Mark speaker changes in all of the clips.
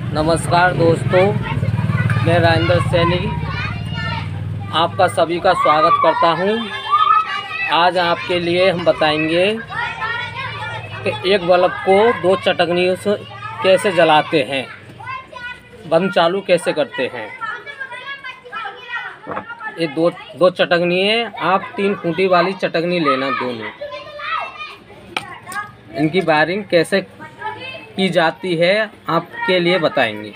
Speaker 1: नमस्कार दोस्तों, मैं राजेंद्र सैनी आपका सभी का स्वागत करता हूं। आज आपके लिए हम बताएंगे कि एक बल्ब को दो चटकनियों से कैसे जलाते हैं, बंद चालू कैसे करते हैं। ये दो चटकनी है। आप 3 खूंटी वाली चटकनी लेना, दोनों। इनकी वायरिंग कैसे की जाती है आपके लिए बताएंगे।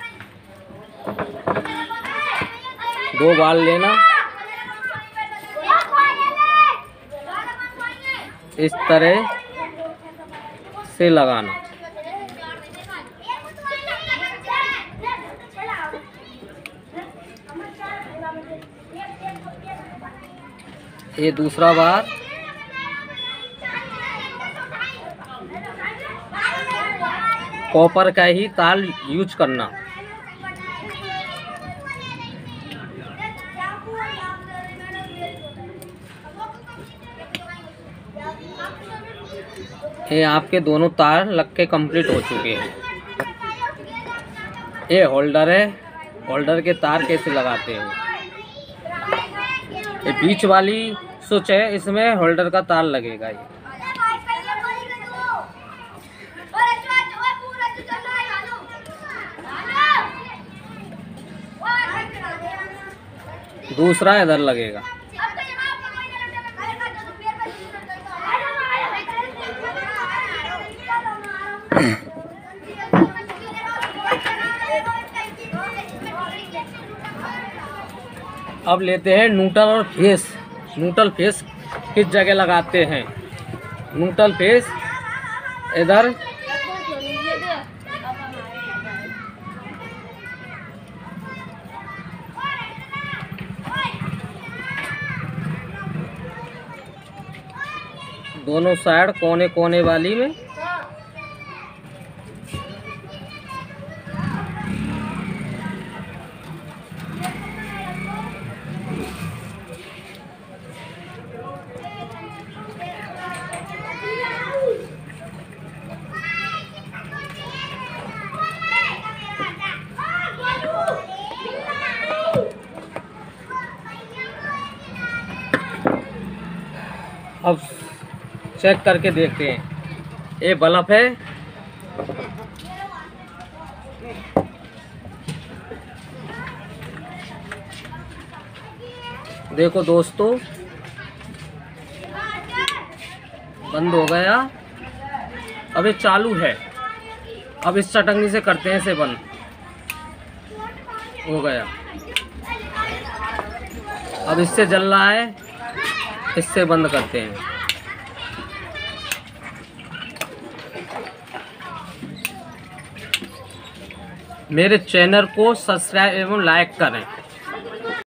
Speaker 1: 2 बाल लेना, इस तरह से लगाना। ये दूसरा बार, कॉपर का ही तार यूज करना। ये आपके दोनों तार लग के कंप्लीट हो चुके हैं। ये होल्डर है, होल्डर के तार कैसे लगाते हैं। ये बीच वाली स्विच है, इसमें होल्डर का तार लगेगा। ये दूसरा इधर लगेगा। अब लेते हैं न्यूट्रल और फेस। न्यूट्रल फेस किस जगह लगाते हैं। न्यूट्रल फेस इधर, दोनों साइड कोने कोने वाली में। अब चेक करके देखते हैं। ये बल्ब है, देखो दोस्तों, बंद हो गया। अब ये चालू है। अब इस चटकनी से करते हैं इसे बंद। हो गया। अब इससे जल रहा है, इससे बंद करते हैं। मेरे चैनल को सब्सक्राइब एवं लाइक करें।